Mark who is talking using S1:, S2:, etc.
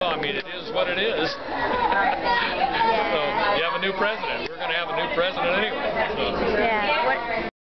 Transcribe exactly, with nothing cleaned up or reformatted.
S1: I mean, it is what it is. So you have a new president. We're going to have a new president anyway. So.
S2: Yeah.